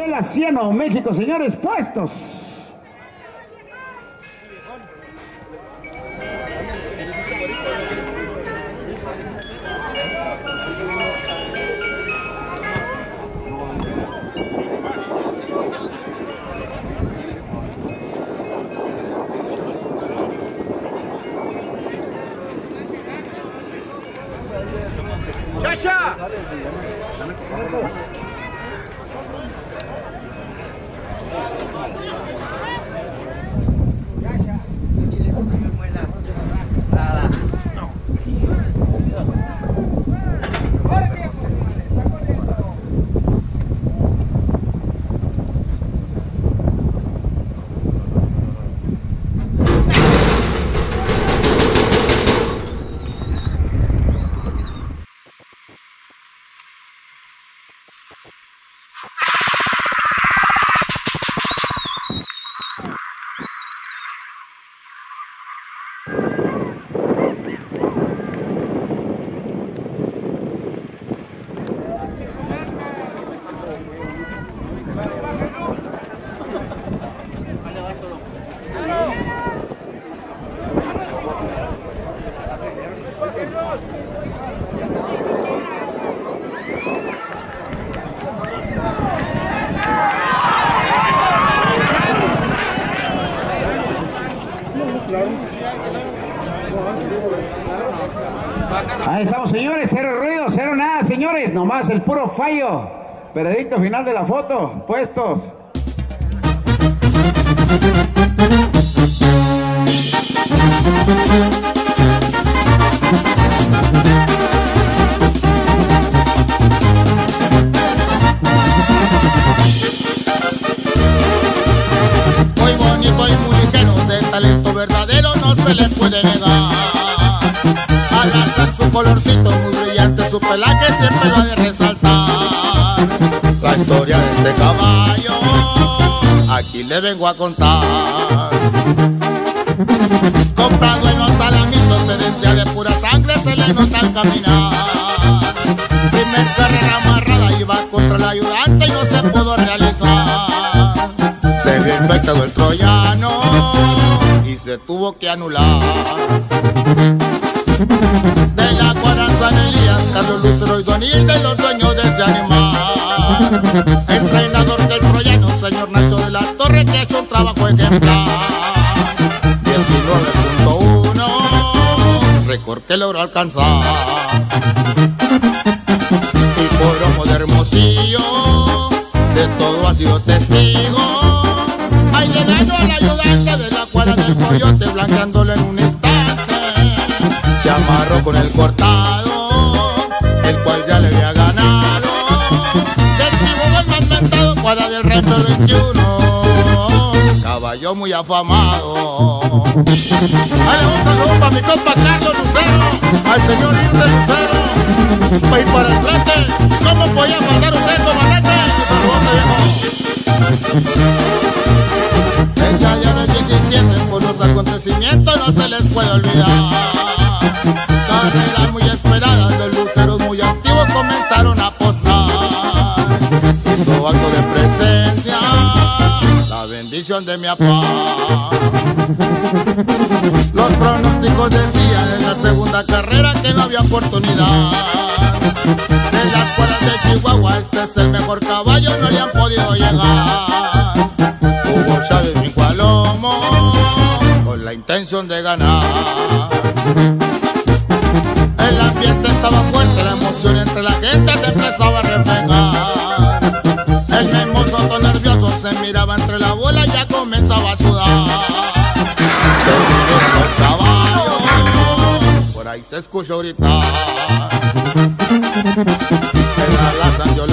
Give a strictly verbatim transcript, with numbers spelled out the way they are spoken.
Hotel Asiano, México, señores, puestos. ¡Chacha! Ahí estamos, señores, cero ruido, cero nada, señores, nomás el puro fallo. Veredicto final de la foto, puestos. Muy bonito y muy ligero, de talento verdadero no se le puede negar. Al azar su colorcito muy brillante, su pelaje siempre lo ha de resaltar. La historia de este caballo aquí le vengo a contar. Comprado en los alamitos, herencia de pura sangre, se le nota al caminar. Primer carrera amarrada, iba contra el ayudante y no se pudo realizar. Se vio infectado el troyano y se tuvo que anular. De la cuadra San Elías, Carlos Lucero y Don Hilde, los dueños de ese animal. Entrenador del troyano, señor Nacho de la Torre, que ha hecho un trabajo ejemplar. diecinueve punto uno, récord que logró alcanzar. Y por ojo de Hermosillo, de todo ha sido testigo. Ahí llegando al ayudante de la cuadra del Coyote, blanqueándolo en un instante. Se amarró con el cortado, el cual ya le había ganado. Del chivo el más mentado, cuadra del rancho veintiuno, caballo muy afamado. Dale un saludo para mi compa Carlos Lucero, al señor Hilde Lucero. Pa' ir para el frente, ¿cómo podía faltar usted, comandante? Saludos, viejo. Fecha ya no es diecisiete, por los acontecimientos no se les puede olvidar. Carreras muy esperadas, los luceros muy activos comenzaron a apostar. Hizo acto de presencia la bendición de mi papá. Los pronósticos decían en la segunda carrera que no había oportunidad. De las cuadras de Chihuahua, este es el mejor caballo, no le han podido llegar. Hugo Chávez brincó al lomo con la intención de ganar. El ambiente estaba fuerte, la emoción entre la gente se empezaba a reflejar. El mismo Soto nervioso se miraba entre la bola y ya comenzaba a sudar. Se vinieron los caballos, por ahí se escuchó gritar. El alazán yo